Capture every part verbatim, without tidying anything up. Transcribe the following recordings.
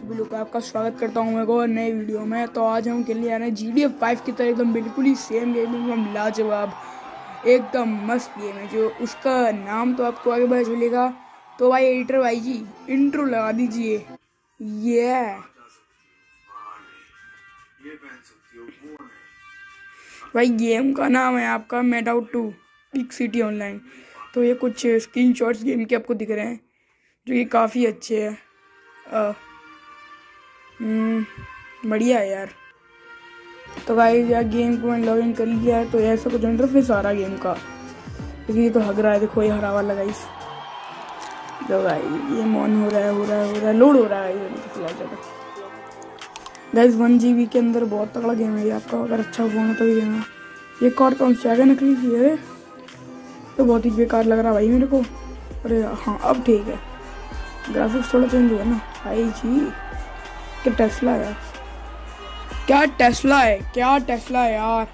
सभी लोग आपका स्वागत करता हूँ एक और नए वीडियो में। तो आज हम खेलने जा रहे हैं जी डी एफ फाइव की तरह एकदम बिल्कुल ही सेम गेम, एकदम लाजवाब, एकदम मस्त गेम है। जो उसका नाम तो आपको आगे पता चलेगा। तो भाई एडिटर भाई जी इंट्रो लगा दीजिए। ये भाई गेम का नाम है आपका made out to pick city online. तो ये कुछ स्क्रीनशॉट्स गेम के आपको दिख रहे हैं जो कि काफ़ी अच्छे हैं। बढ़िया है यार। तो भाई यार गेम को मैंने लॉगिन कर लिया है। तो ऐसा कुछ इंटरफेस आ रहा है गेम का, क्योंकि ये तो हग रहा है। देखो ये हरा वाला गाइस। तो भाई ये मॉन हो रहा है हो रहा है हो रहा है लोड हो रहा है गाइस। वन जी बी के अंदर बहुत तगड़ा गेम है ये आपका, अगर अच्छा फोन हो तो ये गेम है। ये कार कौन सी आगे निकली थी? अरे तो बहुत ही बेकार लग रहा भाई मेरे को। अरे हाँ अब ठीक है, ग्राफिक्स थोड़ा चेंज हुआ ना भाई जी। क्या टेस्ला है, क्या टेस्ला है, क्या टेस्ला है यार।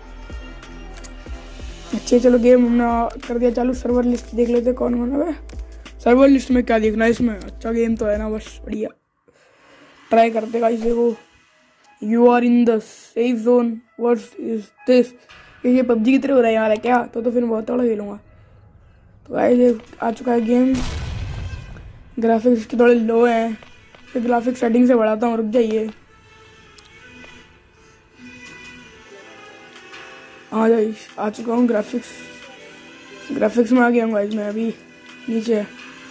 अच्छे चलो गेम हमने कर दिया चालू। सर्वर लिस्ट देख लेते कौन कौन है। सर्वर लिस्ट में क्या देखना है इसमें, अच्छा गेम तो है ना, बस बढ़िया ट्राई करते गाइस। देखो you are in the safe zone, what is this. ये पबजी की तरह हो रहा है यार क्या, तो तो फिर बहुत थोड़ा खेलूंगा। तो गाइस आ चुका है गेम। ग्राफिक्स के थोड़े लो हैं, तो ग्राफिक सेटिंग से बढ़ाता हूँ, रुक जाइए। आ जाइए आ चुका हूँ ग्राफिक्स ग्राफिक्स में आ गया हूँ गाइस मैं अभी नीचे।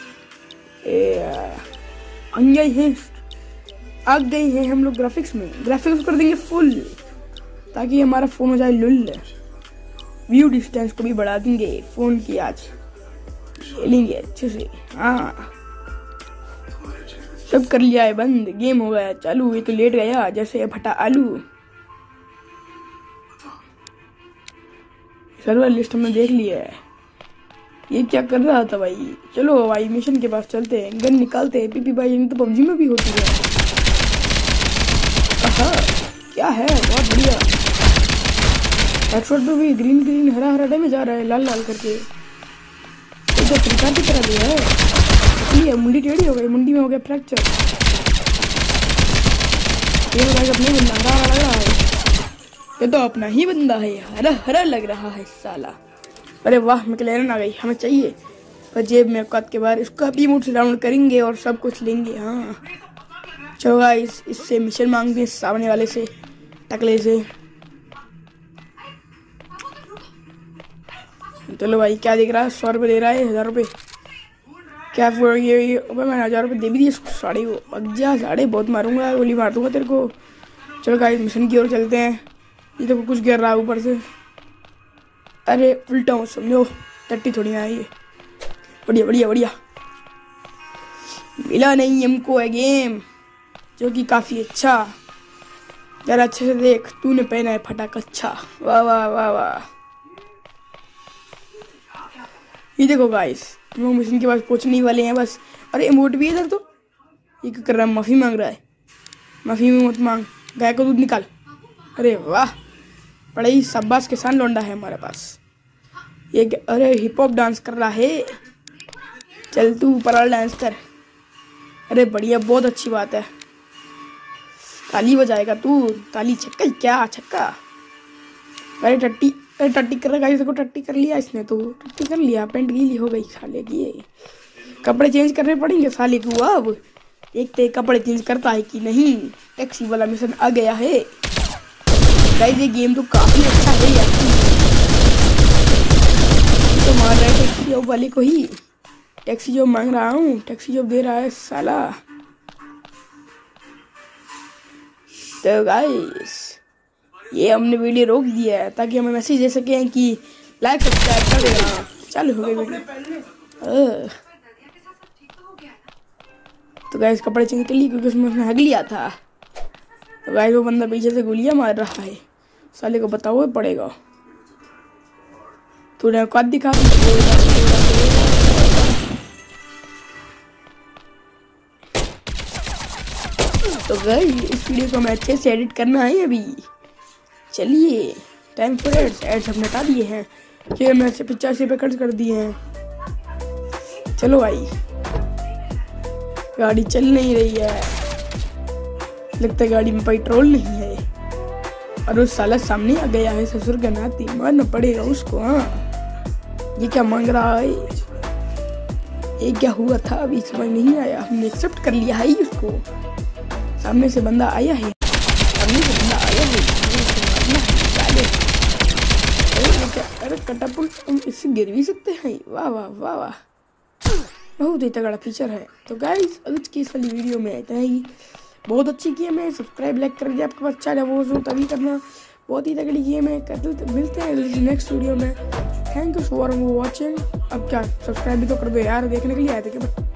आ गए हैं आ गए हैं हम लोग ग्राफिक्स में। ग्राफिक्स कर देंगे फुल ताकि हमारा फ़ोन हो जाए लुल। व्यू डिस्टेंस को भी बढ़ा देंगे फ़ोन की, आज खेलेंगे अच्छे से। हाँ सब कर लिया है बंद, गेम हो गया चालू। ये तो लेट गया जैसे फटा आलू। सर्वर लिस्ट में देख लिया है। ये क्या कर रहा था भाई। चलो भाई मिशन के पास चलते हैं, गन निकालते हैं। पीपी भाई तो पबजी में भी होती है। आहा क्या है, बहुत बढ़िया। हेडशॉट पे भी ग्रीन ग्रीन हरा हरा डैमेज आ रहा है लाल लाल करके। ये तो फ्रीकार की तरह दिया है। है मुंडी टेढ़ी हो गई, मुंडी में हो गया फ्रैक्चर। ये भाई अपने बंदा हरा लग रहा है, ये तो अपना ही बंदा है, हरा हरा लग रहा है साला। अरे वाह मैकलेरन आ गई, हमें चाहिए। पर जेब में औकात के बाद इसको अभी मूड से डाउनलोड करेंगे और सब कुछ लेंगे। हाँ चलो गाइस इससे मिशन मांगते हैं, सामने वाले से टकले से। चलो भाई क्या दिख रहा है, सौ रुपये दे रहा है, हजार रुपये क्या ये, ये मैंने हजार रुपये दे भी दिए साढ़े को। अज्जा साढ़े बहुत मारूंगा, गोली मार दूंगा तेरे को। चलो गाइस मिशन की ओर चलते हैं। ये तो कुछ गिर रहा है ऊपर से। अरे उल्टा मत समझो, टट्टी थोड़ी ना है ये। बढ़िया बढ़िया बढ़िया मिला नहीं हमको है गेम, जो कि काफ़ी अच्छा। जरा अच्छे से देख, तूने पहना है फटाक अच्छा। वाह वाह वाह वाह। ये देखो गाइस हम लोग मिशन के पास पहुंचने वाले हैं बस। अरे इमोट भी है इधर। तो ये क्या कर रहा है, माफ़ी मांग रहा है। माफ़ी में मत मांग, गाय का दूध निकाल। अरे वाह बड़ा ही शाबाश के साथ लौंडा है हमारे पास ये। अरे हिप हॉप डांस कर रहा है, चल तू ऊपर डांस कर। अरे बढ़िया बहुत अच्छी बात है। ताली बजाएगा तू, ताली छक्का क्या छक्का। अरे टट्टी अरे टट्टी कर रहा है, देखो टट्टी कर लिया इसने, तो टट्टी कर लिया। पेंट गीली हो गई साले की, कपड़े चेंज करने पड़ेंगे साले को। अब देखते कपड़े चेंज करता है कि नहीं। टैक्सी वाला मिशन आ गया है गाइस। ये गेम तो काफी अच्छा है यार। तो मार रहा है टैक्सी जॉब वाले को ही। टैक्सी जॉब मांग रहा हूँ, टैक्सी जॉब दे रहा है साला। तो गाइस ये हमने वीडियो रोक दिया है ताकि हमें मैसेज दे सके कि लाइक सब्सक्राइब कर देना। चालू हो गई वीडियो। तो गाइस कपड़े चेंज कर लिए क्योंकि उसमें उसने हग लिया था। तो गाइस वो बंदा पीछे से गोलियां मार रहा है, साले को बताओ पड़ेगा। तूने औकात दिखा दी। तो गाइस इस वीडियो को हमें अच्छे से एडिट करना है अभी। चलिए टाइम फॉर एड्स। एड्स हमने हटा दिए हैं, ये मैं से पचासी पे खर्च कर दिए हैं। चलो भाई गाड़ी चल नहीं रही है। लगता है गाड़ी में पेट्रोल नहीं है और उस साला सामने आ गया है ससुर का नाती, मारना पड़ेगा उसको। हाँ ये क्या मांग रहा है, ये क्या हुआ था अभी समझ नहीं आया। हमने एक्सेप्ट कर लिया है उसको। सामने से बंदा आया है, सामने से बंदा आया है, अरे कटापुल हम इससे गिर भी सकते हैं। वाह वाह वाह वाह, बहुत ही तगड़ा फीचर है। तो गाइस आज की इस वाली वीडियो में इतना ही। बहुत अच्छी गेम है, सब्सक्राइब लाइक कर दिया आपके पास चैनल वो हो तभी करना। बहुत ही तगड़ी गेम है, कर मिलते हैं नेक्स्ट वीडियो में। Thank you for watching. अब क्या सब्सक्राइब भी तो कर दो यार, देखने के लिए आए थे क्या।